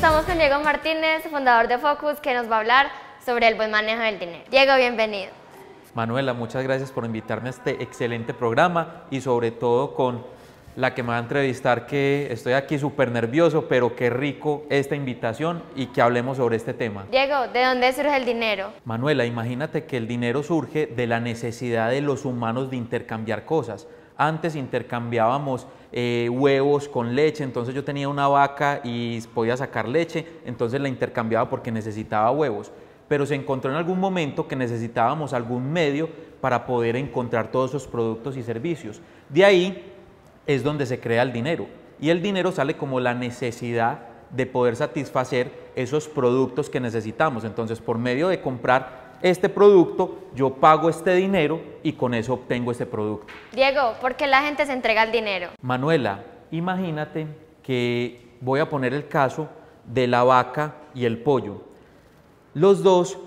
Estamos con Diego Martínez, fundador de Focus, que nos va a hablar sobre el buen manejo del dinero. Diego, bienvenido. Manuela, muchas gracias por invitarme a este excelente programa y sobre todo con la que me va a entrevistar, que estoy aquí súper nervioso, pero qué rico esta invitación y que hablemos sobre este tema. Diego, ¿de dónde surge el dinero? Manuela, imagínate que el dinero surge de la necesidad de los humanos de intercambiar cosas. Antes intercambiábamos huevos con leche, entonces yo tenía una vaca y podía sacar leche, entonces la intercambiaba porque necesitaba huevos. Pero se encontró en algún momento que necesitábamos algún medio para poder encontrar todos esos productos y servicios. De ahí es donde se crea el dinero, y el dinero sale como la necesidad de poder satisfacer esos productos que necesitamos. Entonces, por medio de comprar este producto, yo pago este dinero y con eso obtengo este producto. Diego, ¿por qué la gente se entrega el dinero? Manuela, imagínate que voy a poner el caso de la vaca y el pollo. Los dos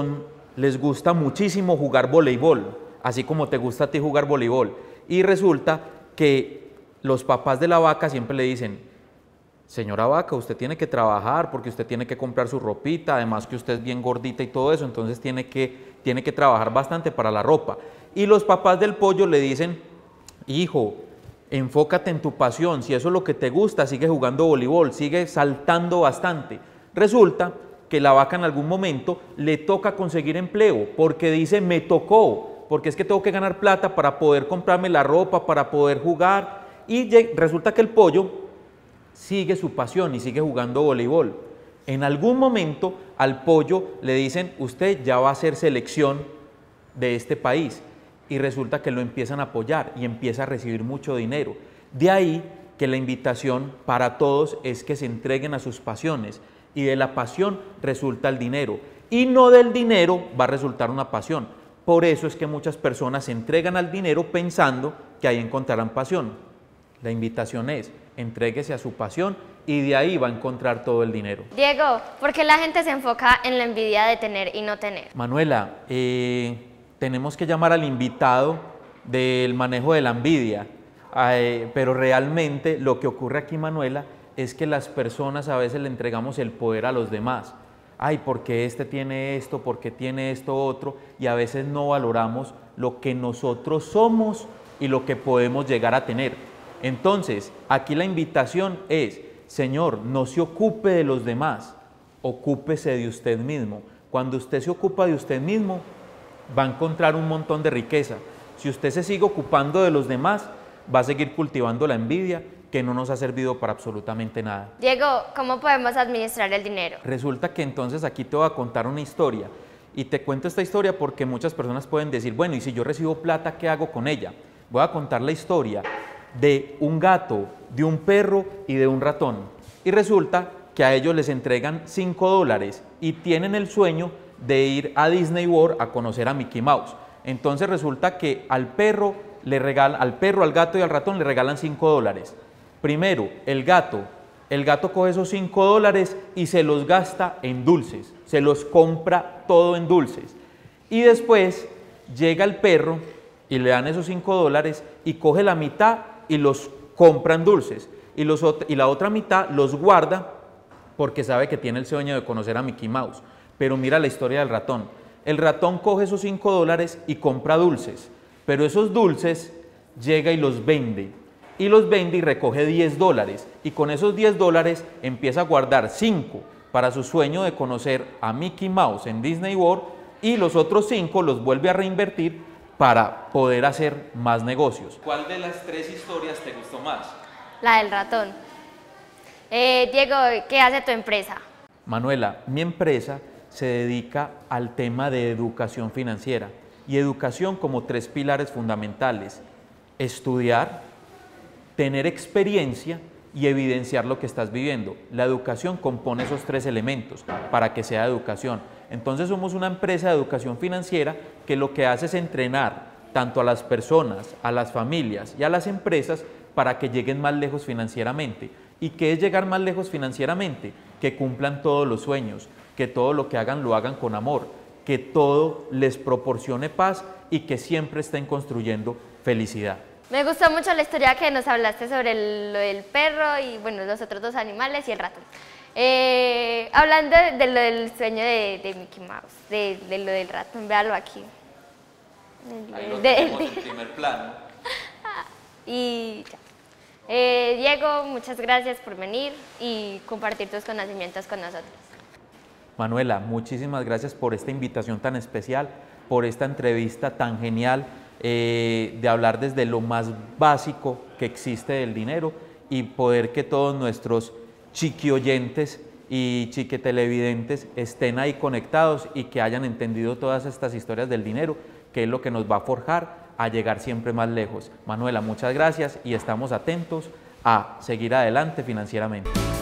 les gusta muchísimo jugar voleibol, así como te gusta a ti jugar voleibol. Y resulta que los papás de la vaca siempre le dicen: señora vaca, usted tiene que trabajar porque usted tiene que comprar su ropita, además que usted es bien gordita y todo eso, entonces tiene que trabajar bastante para la ropa. Y los papás del pollo le dicen: hijo, enfócate en tu pasión, si eso es lo que te gusta, sigue jugando voleibol, sigue saltando bastante. Resulta que la vaca en algún momento le toca conseguir empleo, porque dice: me tocó, porque es que tengo que ganar plata para poder comprarme la ropa, para poder jugar. Y resulta que el pollo sigue su pasión y sigue jugando voleibol. En algún momento al pollo le dicen: usted ya va a ser selección de este país, y resulta que lo empiezan a apoyar y empieza a recibir mucho dinero. De ahí que la invitación para todos es que se entreguen a sus pasiones, y de la pasión resulta el dinero, y no del dinero va a resultar una pasión. Por eso es que muchas personas se entregan al dinero pensando que ahí encontrarán pasión. La invitación es: entréguese a su pasión y de ahí va a encontrar todo el dinero. Diego, ¿por qué la gente se enfoca en la envidia de tener y no tener? Manuela, tenemos que llamar al invitado del manejo de la envidia, pero realmente lo que ocurre aquí, Manuela, es que las personas a veces le entregamos el poder a los demás. Ay, porque este tiene esto, porque tiene esto otro, y a veces no valoramos lo que nosotros somos y lo que podemos llegar a tener. Entonces, aquí la invitación es: señor, no se ocupe de los demás, ocúpese de usted mismo. Cuando usted se ocupa de usted mismo, va a encontrar un montón de riqueza. Si usted se sigue ocupando de los demás, va a seguir cultivando la envidia, que no nos ha servido para absolutamente nada. Diego, ¿cómo podemos administrar el dinero? Resulta que entonces aquí te voy a contar una historia, y te cuento esta historia porque muchas personas pueden decir: bueno, y si yo recibo plata, ¿qué hago con ella? Voy a contar la historia de un gato, de un perro y de un ratón. Y resulta que a ellos les entregan $5 y tienen el sueño de ir a Disney World a conocer a Mickey Mouse. Entonces resulta que al perro, al gato y al ratón le regalan $5. Primero, el gato coge esos $5 y se los gasta en dulces, se los compra todo en dulces. Y después llega el perro y le dan esos $5 y coge la mitad y los compra en dulces, y la otra mitad los guarda porque sabe que tiene el sueño de conocer a Mickey Mouse. Pero mira la historia del ratón. El ratón coge esos $5 y compra dulces, pero esos dulces llega y los vende. Y recoge $10, y con esos $10 empieza a guardar 5 para su sueño de conocer a Mickey Mouse en Disney World, y los otros 5 los vuelve a reinvertir para poder hacer más negocios. ¿Cuál de las tres historias te gustó más? La del ratón. Diego, ¿qué hace tu empresa? Manuela, mi empresa se dedica al tema de educación financiera, y educación como 3 pilares fundamentales: estudiar, tener experiencia y evidenciar lo que estás viviendo. La educación compone esos 3 elementos para que sea educación. Entonces somos una empresa de educación financiera que lo que hace es entrenar tanto a las personas, a las familias y a las empresas para que lleguen más lejos financieramente. ¿Y qué es llegar más lejos financieramente? Que cumplan todos los sueños, que todo lo que hagan lo hagan con amor, que todo les proporcione paz y que siempre estén construyendo felicidad. Me gustó mucho la historia que nos hablaste sobre lo del perro y bueno, los otros 2 animales y el ratón. Hablando de lo del sueño de Mickey Mouse, de lo del ratón, véalo aquí. Ahí lo tenemos en primer plano. Y ya. Diego, muchas gracias por venir y compartir tus conocimientos con nosotros. Manuela, muchísimas gracias por esta invitación tan especial, por esta entrevista tan genial, de hablar desde lo más básico que existe del dinero y poder que todos nuestros chiquioyentes y chiquetelevidentes estén ahí conectados y que hayan entendido todas estas historias del dinero, que es lo que nos va a forjar a llegar siempre más lejos. Manuela, muchas gracias y estamos atentos a seguir adelante financieramente.